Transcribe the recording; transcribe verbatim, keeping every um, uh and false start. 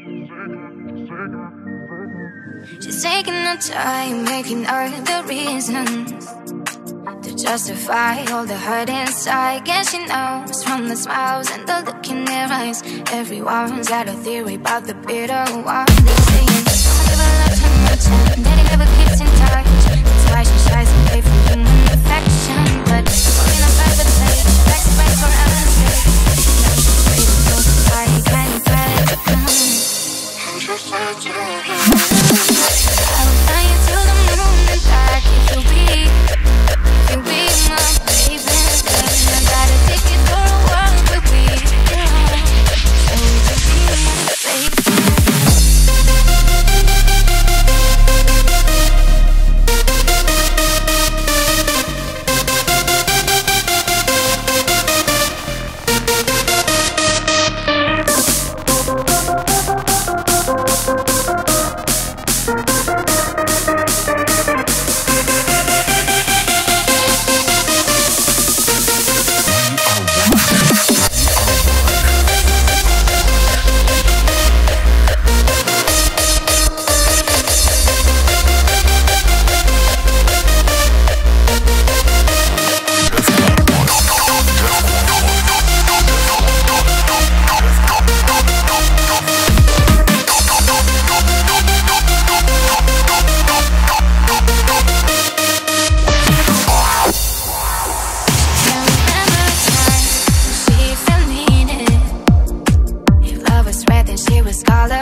She's taking her time, making all the reasons to justify all the hurt inside. Guess she knows from the smiles and the look in their eyes. Everyone's got a theory about the bitter one. They're saying, I'll give her love too much time, that he never keeps in touch. That's why she shies away from human affection. But in a private place, she likes to break for Ellen's sake. Now she's afraid of those who are he can't fight. I'm just sad to him. I will fly you to the moon and back if you'll be, if you'll be my baby. I got a ticket for a world with we, so we can be my baby. She was Karla.